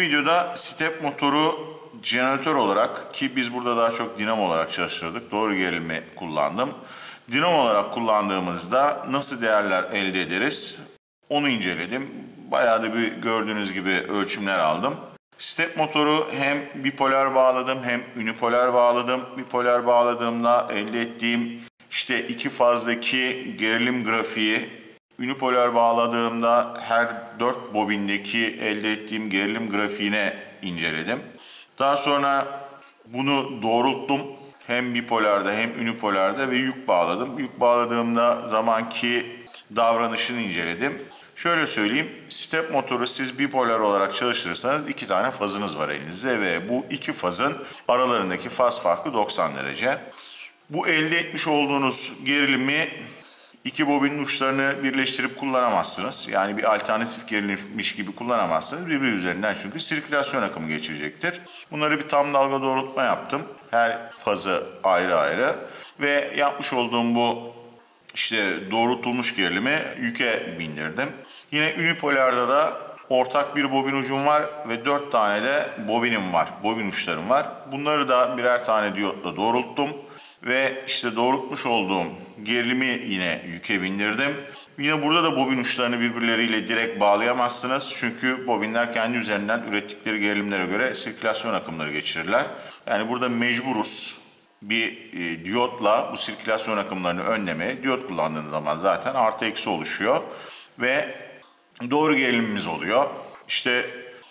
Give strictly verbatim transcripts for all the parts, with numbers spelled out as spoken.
videoda step motoru jeneratör olarak, ki biz burada daha çok dinamo olarak çalıştırdık, doğru gerilimi kullandım. Dinamo olarak kullandığımızda nasıl değerler elde ederiz onu inceledim. Bayağı da bir gördüğünüz gibi ölçümler aldım. Step motoru hem bipolar bağladım hem unipolar bağladım. Bipolar bağladığımda elde ettiğim işte iki fazdaki gerilim grafiği, unipolar bağladığımda her dört bobindeki elde ettiğim gerilim grafiğine inceledim. Daha sonra bunu doğrulttum. Hem bipolarda hem unipolarda ve yük bağladım. Yük bağladığımda zamanki davranışını inceledim. Şöyle söyleyeyim, step motoru siz bipolar olarak çalıştırırsanız iki tane fazınız var elinizde ve bu iki fazın aralarındaki faz farkı doksan derece. Bu elde etmiş olduğunuz gerilimi iki bobinin uçlarını birleştirip kullanamazsınız. Yani bir alternatif gerilimmiş gibi kullanamazsınız. Birbiri üzerinden çünkü sirkülasyon akımı geçirecektir. Bunları bir tam dalga doğrultma yaptım. Her fazı ayrı ayrı ve yapmış olduğum bu işte doğrultulmuş gerilimi yüke bindirdim. Yine unipolarda da ortak bir bobin ucum var ve dört tane de bobinim var. Bobin uçlarım var. Bunları da birer tane diyotla doğrulttum. Ve işte doğrultmuş olduğum gerilimi yine yüke bindirdim. Yine burada da bobin uçlarını birbirleriyle direkt bağlayamazsınız. Çünkü bobinler kendi üzerinden ürettikleri gerilimlere göre sirkülasyon akımları geçirirler. Yani burada mecburuz bir e, diyotla bu sirkülasyon akımlarını önlemeye. Diyot kullandığınız zaman zaten artı eksi oluşuyor. Ve doğru gerilimimiz oluyor. İşte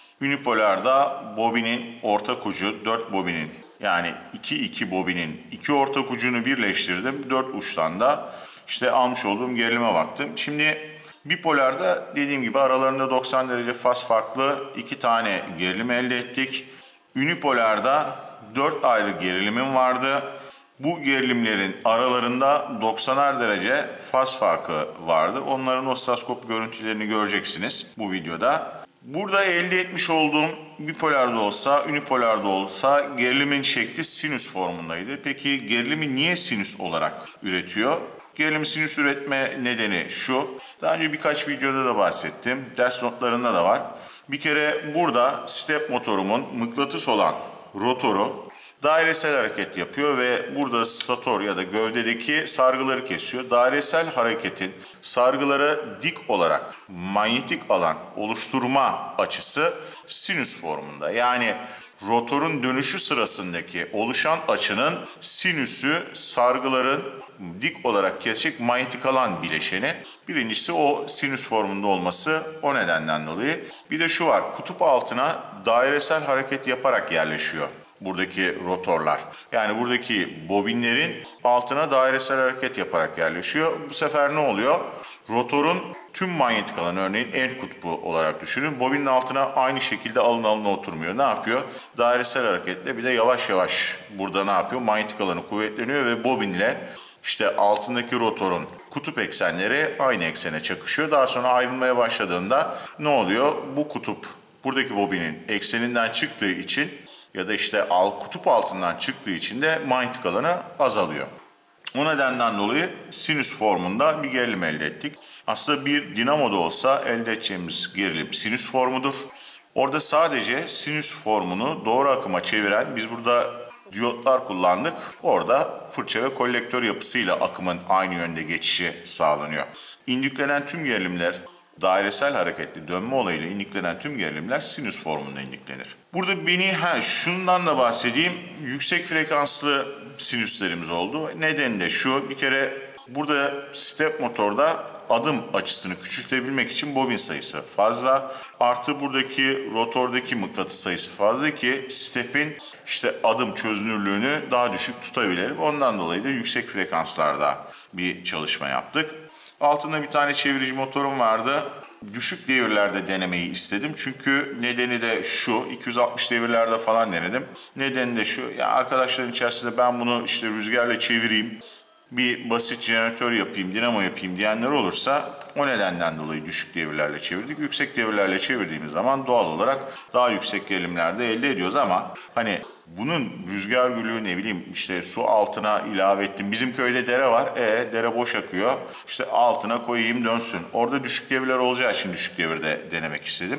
unipolarda bobinin ortak ucu dört bobinin, yani iki iki bobinin iki ortak ucunu birleştirdim. dört uçtan da işte almış olduğum gerilime baktım. Şimdi bipolarda dediğim gibi aralarında doksan derece faz farklı iki tane gerilim elde ettik. Unipolarda dört ayrı gerilimim vardı. Bu gerilimlerin aralarında doksanar derece faz farkı vardı. Onların osiloskop görüntülerini göreceksiniz bu videoda. Burada elde etmiş olduğum bipolarda olsa, unipolarda olsa gerilimin şekli sinüs formundaydı. Peki gerilimi niye sinüs olarak üretiyor? Gerilim sinüs üretme nedeni şu. Daha önce birkaç videoda da bahsettim. Ders notlarında da var. Bir kere burada step motorumun mıknatıs olan rotoru dairesel hareket yapıyor ve burada stator ya da gövdedeki sargıları kesiyor. Dairesel hareketin sargılara dik olarak manyetik alan oluşturma açısı sinüs formunda. Yani rotorun dönüşü sırasındaki oluşan açının sinüsü sargıların dik olarak kesecek manyetik alan bileşeni. Birincisi o sinüs formunda olması, o nedenden dolayı. Bir de şu var, kutup altına dairesel hareket yaparak yerleşiyor buradaki rotorlar. Yani buradaki bobinlerin altına dairesel hareket yaparak yerleşiyor. Bu sefer ne oluyor? Rotorun tüm manyetik alanı, örneğin en kutbu olarak düşünün. Bobinin altına aynı şekilde alın alına oturmuyor. Ne yapıyor? Dairesel hareketle bir de yavaş yavaş burada ne yapıyor? Manyetik alanı kuvvetleniyor ve bobinle işte altındaki rotorun kutup eksenleri aynı eksene çakışıyor. Daha sonra ayrılmaya başladığında ne oluyor? Bu kutup buradaki bobinin ekseninden çıktığı için ya da işte al kutup altından çıktığı için de manyetik alanı azalıyor. O nedenden dolayı sinüs formunda bir gerilim elde ettik. Aslında bir dinamoda olsa elde edeceğimiz gerilim sinüs formudur. Orada sadece sinüs formunu doğru akıma çeviren, biz burada diyotlar kullandık. Orada fırça ve kolektör yapısıyla akımın aynı yönde geçişi sağlanıyor. İndüklenen tüm gerilimler, dairesel hareketli dönme olayıyla indüklenen tüm gerilimler sinüs formunda indüklenir. Burada beni ha şundan da bahsedeyim. Yüksek frekanslı sinüslerimiz oldu. Nedeni de şu. Bir kere burada step motorda adım açısını küçültebilmek için bobin sayısı fazla. Artı buradaki rotordaki mıknatıs sayısı fazla ki step'in işte adım çözünürlüğünü daha düşük tutabilelim. Ondan dolayı da yüksek frekanslarda bir çalışma yaptık. Altında bir tane çevirici motorum vardı. Düşük devirlerde denemeyi istedim. Çünkü nedeni de şu, iki yüz altmış devirlerde falan denedim. Nedeni de şu, ya arkadaşların içerisinde ben bunu işte rüzgarla çevireyim, bir basit jeneratör yapayım, dinamo yapayım diyenler olursa o nedenden dolayı düşük devirlerle çevirdik. Yüksek devirlerle çevirdiğimiz zaman doğal olarak daha yüksek gerilimlerde elde ediyoruz ama hani bunun rüzgar gülü ne bileyim işte su altına ilave ettim. Bizim köyde dere var. E dere boş akıyor. İşte altına koyayım dönsün. Orada düşük devirler olacağı için düşük devirde denemek istedim.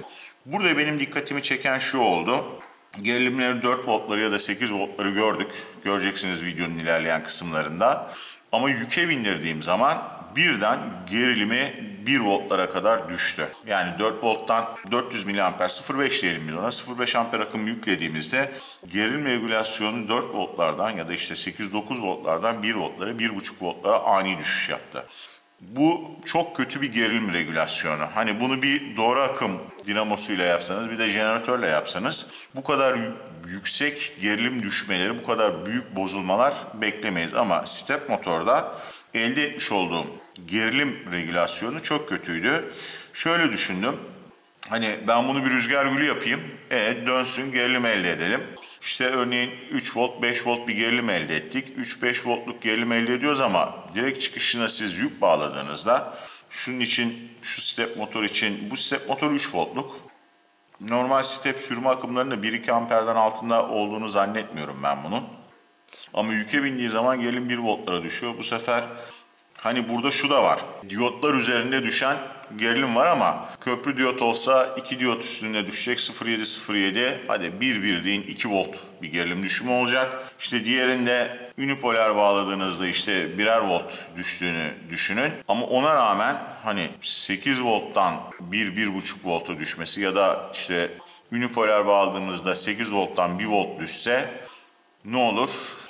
Burada benim dikkatimi çeken şu oldu. Gerilimleri dört voltları ya da sekiz voltları gördük. Göreceksiniz videonun ilerleyen kısımlarında. Ama yüke bindirdiğim zaman birden gerilimi bir voltlara kadar düştü. Yani dört volttan dört yüz miliamper sıfır virgül beş diyelim biz ona. sıfır virgül beş amper akım yüklediğimizde gerilim regülasyonu dört voltlardan ya da işte sekiz dokuz voltlardan bir voltlara, bir buçuk voltlara ani düşüş yaptı. Bu çok kötü bir gerilim regülasyonu. Hani bunu bir doğru akım dinamosuyla yapsanız, bir de jeneratörle yapsanız bu kadar yüksek gerilim düşmeleri, bu kadar büyük bozulmalar beklemeyiz. Ama step motorda elde etmiş olduğum gerilim regülasyonu çok kötüydü. Şöyle düşündüm. Hani ben bunu bir rüzgar gülü yapayım. E dönsün, gerilim elde edelim. İşte örneğin üç volt, beş volt bir gerilim elde ettik. üç beş voltluk gerilim elde ediyoruz ama direkt çıkışına siz yük bağladığınızda şunun için, şu step motor için, bu step motor üç voltluk. Normal step sürme akımlarında bir iki amperden altında olduğunu zannetmiyorum ben bunun. Ama yüke bindiği zaman gerilim bir voltlara düşüyor. Bu sefer hani burada şu da var. Diyotlar üzerinde düşen gerilim var ama köprü diyot olsa iki diyot üstünde düşecek sıfır virgül yedi sıfır virgül yedi. Hadi bir bir deyin iki volt bir gerilim düşümü olacak. İşte diğerinde unipolar bağladığınızda işte birer volt düştüğünü düşünün. Ama ona rağmen hani sekiz volttan bir bir buçuk volta düşmesi ya da işte unipolar bağladığımızda sekiz volttan bir volt düşse ne olur?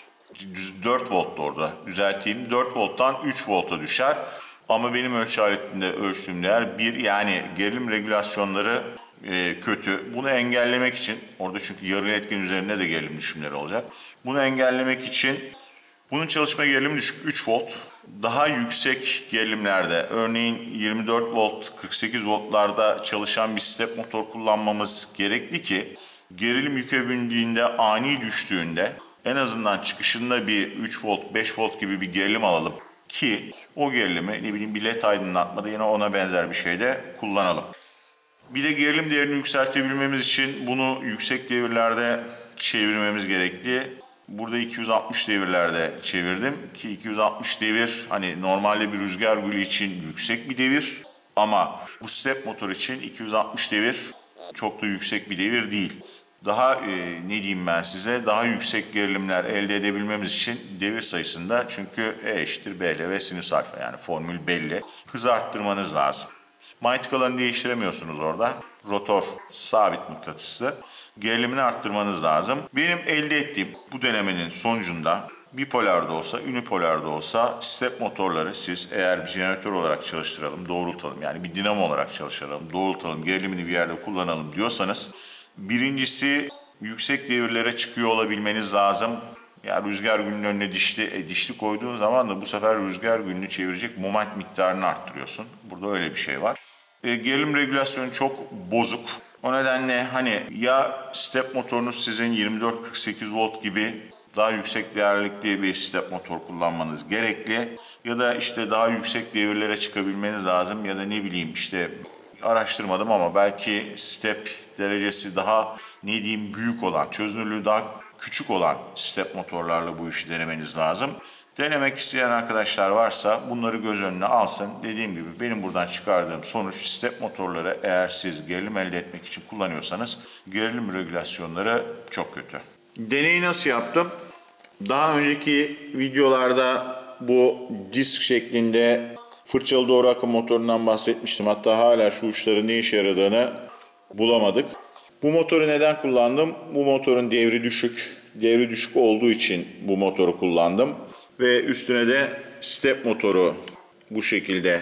dört volt orada düzelteyim. dört volttan üç volta düşer. Ama benim ölçü aletinde ölçtüğüm değer bir, yani gerilim regülasyonları e, kötü. Bunu engellemek için, orada çünkü yarı iletken üzerinde de gerilim düşümleri olacak. Bunu engellemek için bunun çalışma gerilimi düşük üç volt. Daha yüksek gerilimlerde, örneğin yirmi dört volt, kırk sekiz voltlarda çalışan bir step motor kullanmamız gerekli ki gerilim yüke bindiğinde, ani düştüğünde en azından çıkışında bir üç volt, beş volt gibi bir gerilim alalım ki o gerilimi ne bileyim bir led aydınlatmada yine ona benzer bir şeyde kullanalım. Bir de gerilim değerini yükseltebilmemiz için bunu yüksek devirlerde çevirmemiz gerekli. Burada iki yüz altmış devirlerde çevirdim ki iki yüz altmış devir hani normalde bir rüzgar gülü için yüksek bir devir ama bu step motor için iki yüz altmış devir çok da yüksek bir devir değil. Daha e, ne diyeyim ben size, daha yüksek gerilimler elde edebilmemiz için devir sayısında, çünkü E eşittir B L ve sinüs alfa, yani formül belli. Hızı arttırmanız lazım. Manyetik alanı değiştiremiyorsunuz orada. Rotor sabit mıknatıslı. Gerilimini arttırmanız lazım. Benim elde ettiğim bu denemenin sonucunda bipolar da olsa, unipolar da olsa step motorları siz eğer bir jeneratör olarak çalıştıralım, doğrultalım, yani bir dinamo olarak çalıştıralım, doğrultalım, gerilimini bir yerde kullanalım diyorsanız, birincisi yüksek devirlere çıkıyor olabilmeniz lazım. Ya rüzgar gülünün önüne dişli, e, dişli koyduğun zaman da bu sefer rüzgar gülünü çevirecek moment miktarını arttırıyorsun. Burada öyle bir şey var. E, gerilim regülasyonu çok bozuk. O nedenle hani ya step motorunuz sizin yirmi dört kırk sekiz volt gibi daha yüksek değerlilikli bir step motor kullanmanız gerekli. Ya da işte daha yüksek devirlere çıkabilmeniz lazım. Ya da ne bileyim işte araştırmadım ama belki step derecesi daha ne diyeyim büyük olan, çözünürlüğü daha küçük olan step motorlarla bu işi denemeniz lazım. Denemek isteyen arkadaşlar varsa bunları göz önüne alsın. Dediğim gibi benim buradan çıkardığım sonuç, step motorları eğer siz gerilim elde etmek için kullanıyorsanız gerilim regülasyonları çok kötü. Deneyi nasıl yaptım? Daha önceki videolarda bu disk şeklinde fırçalı doğru akım motorundan bahsetmiştim. Hatta hala şu uçların ne işe yaradığını bulamadık. Bu motoru neden kullandım? Bu motorun devri düşük. Devri düşük olduğu için bu motoru kullandım. Ve üstüne de step motoru bu şekilde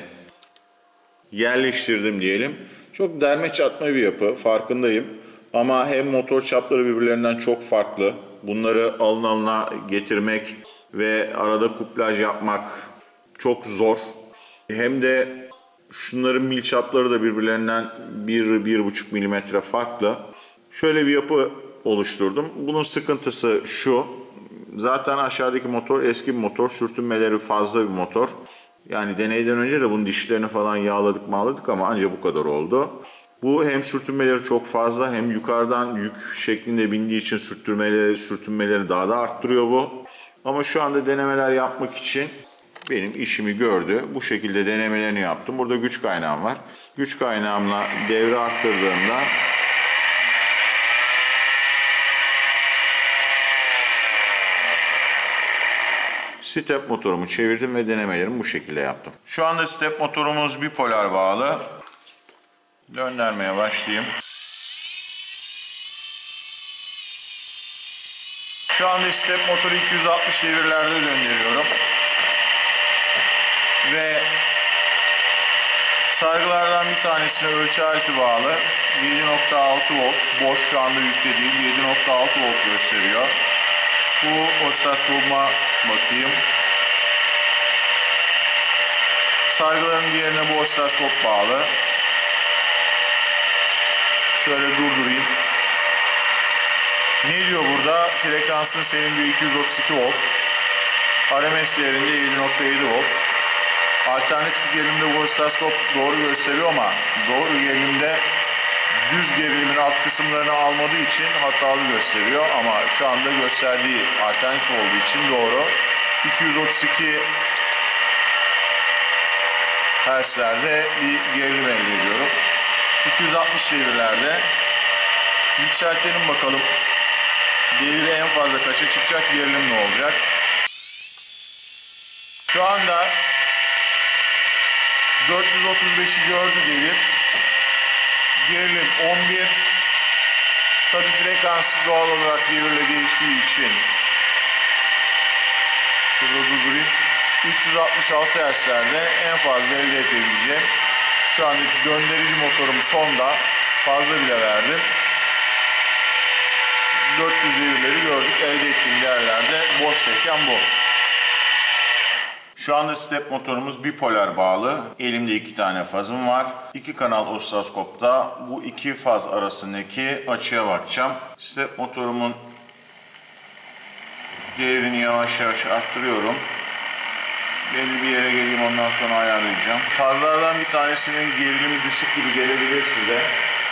yerleştirdim diyelim. Çok derme çatma bir yapı, farkındayım. Ama hem motor çapları birbirlerinden çok farklı. Bunları alın alına getirmek ve arada kuplaj yapmak çok zor. Hem de şunların mil çapları da birbirlerinden bir bir buçuk milimetre farklı. Şöyle bir yapı oluşturdum. Bunun sıkıntısı şu. Zaten aşağıdaki motor eski bir motor. Sürtünmeleri fazla bir motor. Yani deneyden önce de bunun dişlerini falan yağladık mağladık ama ancak bu kadar oldu. Bu hem sürtünmeleri çok fazla hem yukarıdan yük şeklinde bindiği için sürtünmeleri, sürtünmeleri daha da arttırıyor bu. Ama şu anda denemeler yapmak için benim işimi gördü. Bu şekilde denemelerini yaptım. Burada güç kaynağım var. Güç kaynağımla devre arttırdığımda Step motorumu çevirdim ve denemelerimi bu şekilde yaptım. Şu anda step motorumuz bipolar bağlı. Döndürmeye başlayayım. Şu anda step motoru iki yüz altmış devirlerde döndürüyorum. Ve sargılardan bir tanesine ölçü aleti bağlı. yedi nokta altı volt. Boş, şu anda yüklü değil. yedi nokta altı volt gösteriyor. Bu osiloskopuma bakayım. Sargıların diğerine bu osiloskop bağlı. Şöyle durdurayım. Ne diyor burada? Frekansın senin diyor iki yüz otuz iki volt. R M S değerinde yedi nokta yedi volt. Alternatif gerilimde bu osiloskop doğru gösteriyor ama doğru gerilimde düz gerilimin alt kısımlarını almadığı için hatalı gösteriyor ama şu anda gösterdiği alternatif olduğu için doğru. iki yüz otuz iki hertzlerde bir gerilim elde ediyorum. iki yüz altmış devirlerde yükseltelim bakalım. Devir en fazla kaça çıkacak, gerilim ne olacak? Şu anda dört yüz otuz beşi gördü devir. Gerilim on bir. Tabi frekans doğal olarak devirle değiştiği için şurada durdurayım. üç yüz altmış altı hertzlerde en fazla elde edebileceğim. Şu andaki döndürücü motorum sonda, fazla bile verdim. dört yüz devirleri gördük. Elde ettiğim değerlerde boştayken bu. Şu anda step motorumuz bipolar bağlı. Elimde iki tane fazım var. İki kanal osiloskopta bu iki faz arasındaki açıya bakacağım. Step motorumun değerini yavaş yavaş arttırıyorum. Belli bir yere geleyim, ondan sonra ayarlayacağım. Fazlardan bir tanesinin gerilimi düşük gibi gelebilir size.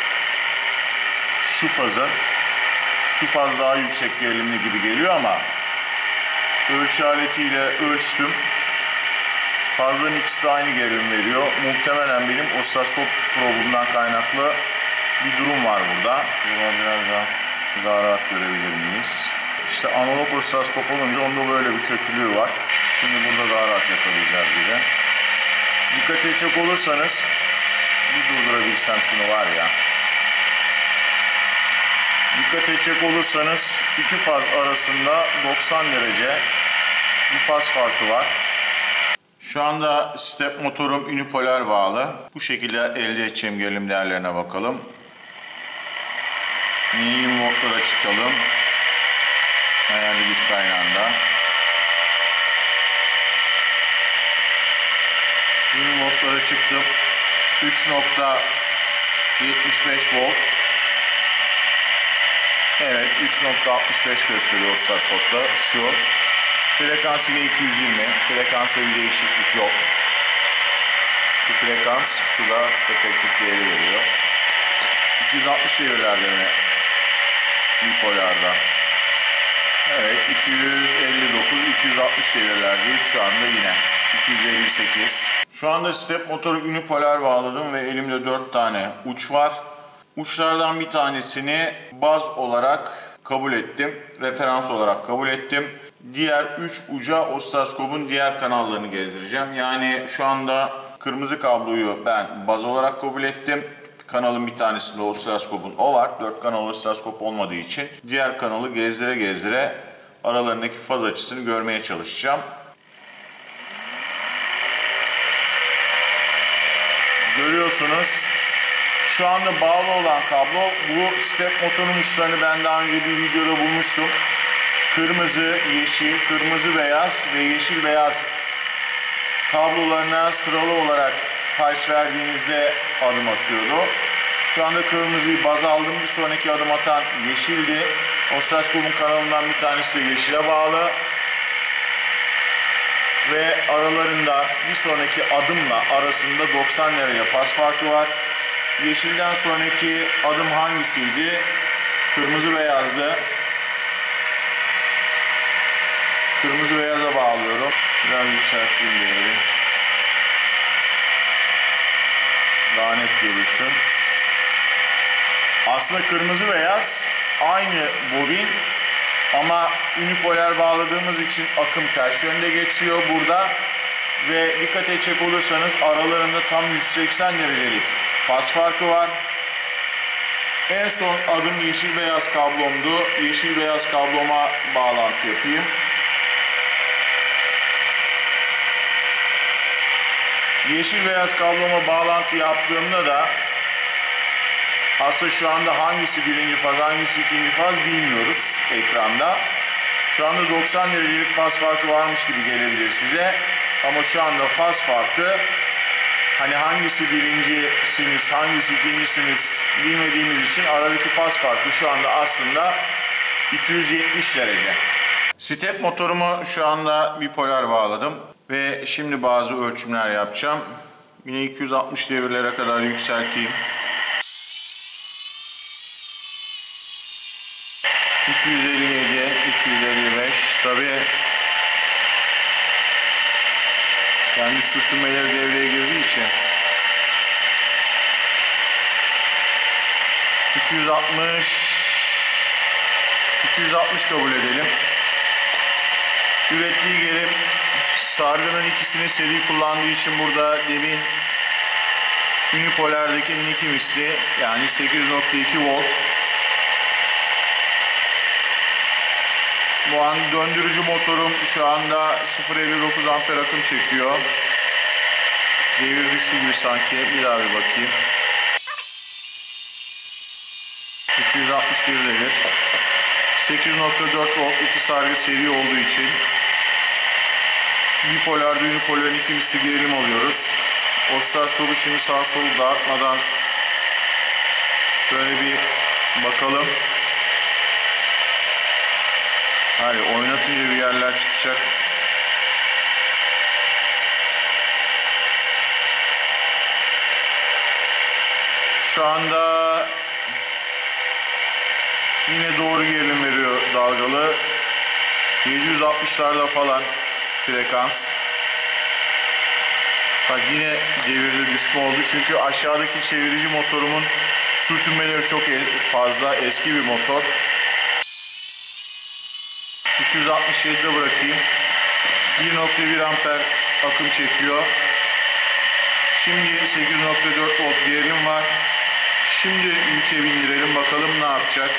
Şu fazın. Şu faz daha yüksek gerilimli gibi geliyor ama ölçü aletiyle ölçtüm. Fazların ikisi de aynı gerilim veriyor. Muhtemelen benim osiloskop probumdan kaynaklı bir durum var burada. Burada biraz daha, daha rahat görebilir miyiz? İşte analog osiloskop olunca onda böyle bir kötülüğü var. Şimdi burada daha rahat yakalayacağız bir de. Dikkat edecek olursanız, bir durdurabilsem şunu var ya. Dikkat edecek olursanız iki faz arasında doksan derece bir faz farkı var. Şu anda step motorum unipolar bağlı. Bu şekilde elde edeceğim gerilim değerlerine bakalım. yirmi voltlara çıkalım. Ayarlı güç kaynağında. yirmi voltlara çıktım. üç nokta yetmiş beş volt. Evet, üç nokta altmış beş gösteriyor osiloskopta. Şu. Frekans yine iki yüz yirmi. Frekansta bir değişiklik yok. Şu frekans, şu da efektif değeri veriyor. iki yüz altmış devirlerde mi? Bipolarda. Evet, iki yüz elli dokuz, iki yüz altmış devirlerdeyiz şu anda yine. iki yüz elli sekiz. Şu anda step motoru unipolar bağladım ve elimde dört tane uç var. Uçlardan bir tanesini baz olarak kabul ettim. Referans olarak kabul ettim. Diğer üç uca osiloskopun diğer kanallarını gezdireceğim. Yani şu anda kırmızı kabloyu ben baz olarak kabul ettim. Kanalın bir tanesinde osiloskopun o var. Dört kanal osiloskop olmadığı için diğer kanalı gezdire gezdire aralarındaki faz açısını görmeye çalışacağım. Görüyorsunuz. Şu anda bağlı olan kablo, bu step motorun uçlarını ben daha önce bir videoda bulmuştum. Kırmızı, yeşil, kırmızı beyaz ve yeşil beyaz kablolarına sıralı olarak pulse verdiğinizde adım atıyordu. Şu anda kırmızıyı baz aldım. Bir sonraki adım atan yeşildi. Osiloskopun kanalından bir tanesi de yeşile bağlı. Ve aralarında bir sonraki adımla arasında doksan derece faz farkı var. Yeşilden sonraki adım hangisiydi? Kırmızı beyazdı. Kırmızı beyaza bağlıyorum. Biraz yükselteyim değeri. Daha net görürsün. Aslında kırmızı beyaz aynı bobin Ama unipolar bağladığımız için akım ters yönde geçiyor burada. Ve dikkat edecek olursanız aralarında tam yüz seksen derecelik faz farkı var. En son adım yeşil beyaz kablomdu. Yeşil beyaz kabloma bağlantı yapayım. Yeşil beyaz kabloma bağlantı yaptığımda da aslında şu anda hangisi birinci faz, hangisi ikinci faz bilmiyoruz ekranda. Şu anda doksan derecelik faz farkı varmış gibi gelebilir size. Ama şu anda faz farkı, hani hangisi birinci sinüs, hangisi ikinci sinüs bilmediğimiz için aradaki faz farkı şu anda aslında iki yüz yetmiş derece. Step motorumu şu anda bipolar bağladım. Ve şimdi bazı ölçümler yapacağım. Yine iki yüz altmış devirlere kadar yükselteyim. iki yüz elli yedi, iki yüz elli beş. Tabii kendi sürtünmeleri devreye girdiği için iki yüz altmış iki yüz altmış kabul edelim. Ürettiği gerilim sargının ikisini seri kullandığı için burada demin unipolardakinin iki misli, yani sekiz nokta iki volt. Bu an döndürücü motorum şu anda sıfır virgül elli dokuz amper akım çekiyor. Devir düştü gibi sanki. Bir daha bir bakayım. iki yüz altmış bir devir. sekiz nokta dört volt, iki sargı seri olduğu için bipolarda unipoların iki misli gerilim alıyoruz. Osiloskopu şimdi sağa solu dağıtmadan şöyle bir bakalım. Hani oynatınca bir yerler çıkacak. Şu anda yine doğru gerilim veriyor dalgalı. yedi yüz altmışlarda falan frekans. Bak yine devirde düşme oldu. Çünkü aşağıdaki çevirici motorumun sürtünmeleri çok fazla. Eski bir motor. iki yüz altmış yedide bırakayım. bir nokta bir amper akım çekiyor. Şimdi sekiz nokta dört volt gerilim var. Şimdi yüke bindirelim, bakalım ne yapacak.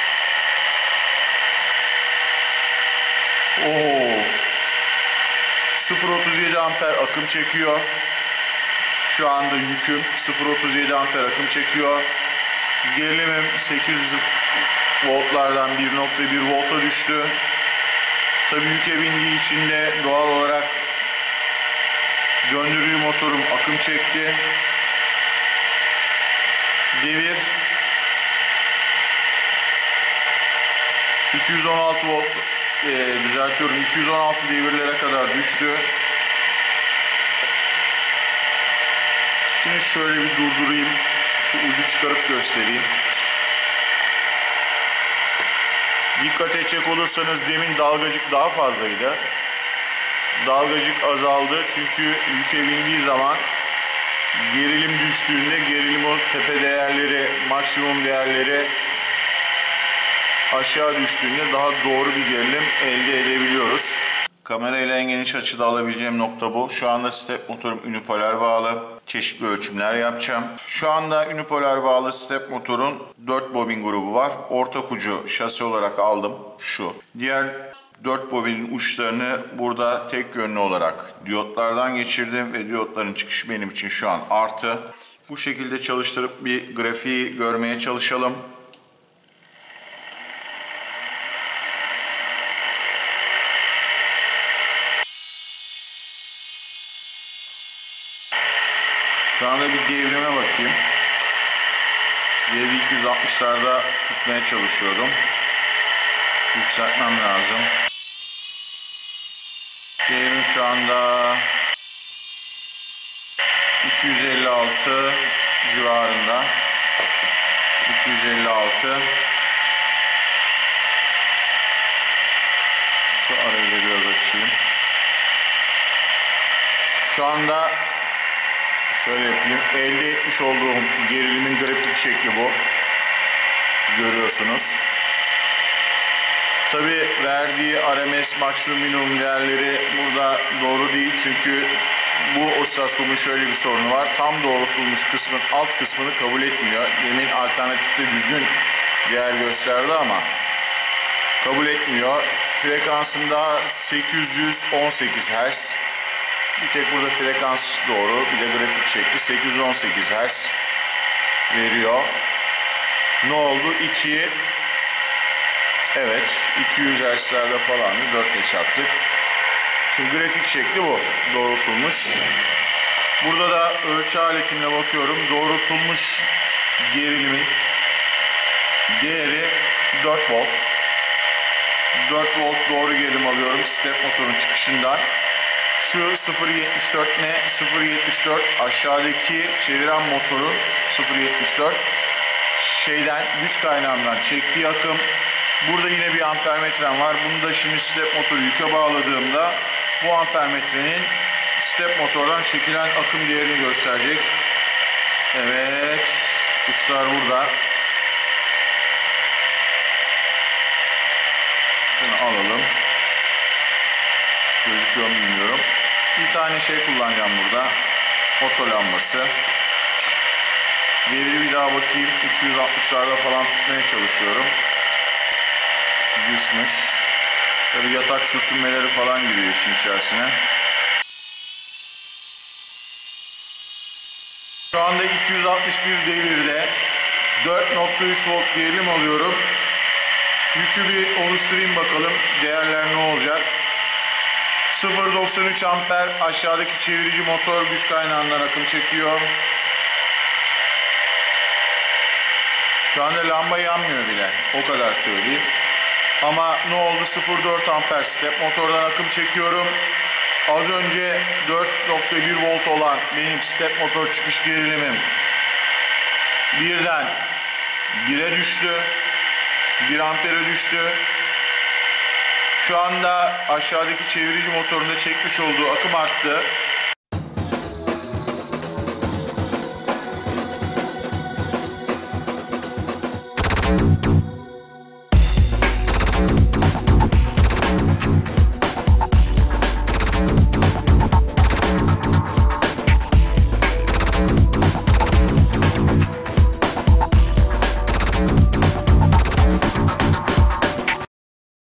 Oo. sıfır nokta otuz yedi amper akım çekiyor. Şu anda yüküm sıfır nokta otuz yedi amper akım çekiyor. Gerilimim sekiz yüz voltlardan bir nokta bir volta düştü. Tabii yüke bindiği için de doğal olarak döndürücü motorum akım çekti. Devir iki yüz on altı volt, e, düzeltiyorum, iki yüz on altı devirlere kadar düştü. Şimdi şöyle bir durdurayım. Şu ucu çıkarıp göstereyim. Dikkat edecek olursanız demin dalgacık daha fazlaydı. Dalgacık azaldı çünkü yüke bindiği zaman gerilim düştüğünde gerilim o tepe değerleri, maksimum değerleri aşağı düştüğünde daha doğru bir gerilim elde edebiliyoruz. Kamerayla en geniş açıda alabileceğim nokta bu. Şu anda step motorum unipolar bağlı. Çeşitli ölçümler yapacağım. Şu anda unipolar bağlı step motorun dört bobin grubu var. Ortak ucu şasi olarak aldım şu. Diğer dört bobinin uçlarını burada tek yönlü olarak diyotlardan geçirdim ve diyotların çıkışı benim için şu an artı. Bu şekilde çalıştırıp bir grafiği görmeye çalışalım. Şu anda bir devrime bakayım. Devri iki yüz altmışlarda tutmaya çalışıyordum. Yükseltmem lazım. Devrim şu anda iki yüz elli altı civarında. iki yüz elli altı. Şu arayı da biraz açayım. Şu anda şöyle yapayım. Elde etmiş olduğum gerilimin grafik şekli bu. Görüyorsunuz. Tabi verdiği R M S maksimum minimum değerleri burada doğru değil, çünkü bu osiloskopun şöyle bir sorunu var. Tam doğrultulmuş kısmın alt kısmını kabul etmiyor. Demin alternatifte düzgün değer gösterdi ama kabul etmiyor. Frekansında sekiz yüz on sekiz hertz. Bir tek burada frekans doğru. Bir de grafik şekli sekiz yüz on sekiz hertz veriyor. Ne oldu? iki. Evet. iki yüz hertzlerde falan dört ile çarptık. Şimdi grafik şekli bu. Doğrultulmuş. Burada da ölçü aletimle bakıyorum. Doğrultulmuş gerilimin değeri dört volt. dört volt doğru gerilim alıyorum step motorun çıkışından. Şu sıfır virgül yetmiş dört ne? sıfır virgül yetmiş dört aşağıdaki çeviren motorun sıfır virgül yetmiş dört şeyden, güç kaynağından çektiği akım. Burada yine bir ampermetrem var. Bunu da şimdi step motoru yüke bağladığımda bu ampermetrenin step motordan çekilen akım değerini gösterecek. Evet. Uçlar burada. Şunu alalım. Gözüküyor mu bilmiyorum. Bir tane şey kullanacağım burada. Oto lambası. Devri bir daha bakayım. iki yüz altmışlarda falan tutmaya çalışıyorum. Düşmüş. Tabii yatak sürtünmeleri falan giriyor işin içerisine. Şu anda iki yüz altmış bir devirde dört nokta üç volt gerilim alıyorum. Yükü bir oluşturayım bakalım. Değerler ne olacak? sıfır virgül doksan üç amper aşağıdaki çevirici motor güç kaynağından akım çekiyor. Şu anda lamba yanmıyor bile. O kadar söyleyeyim. Ama ne oldu? sıfır virgül dört amper step motordan akım çekiyorum. Az önce dört nokta bir volt olan benim step motor çıkış gerilimim birden bire düştü. bir ampere düştü. Şu anda aşağıdaki çevirici motorunda çekmiş olduğu akım arttı.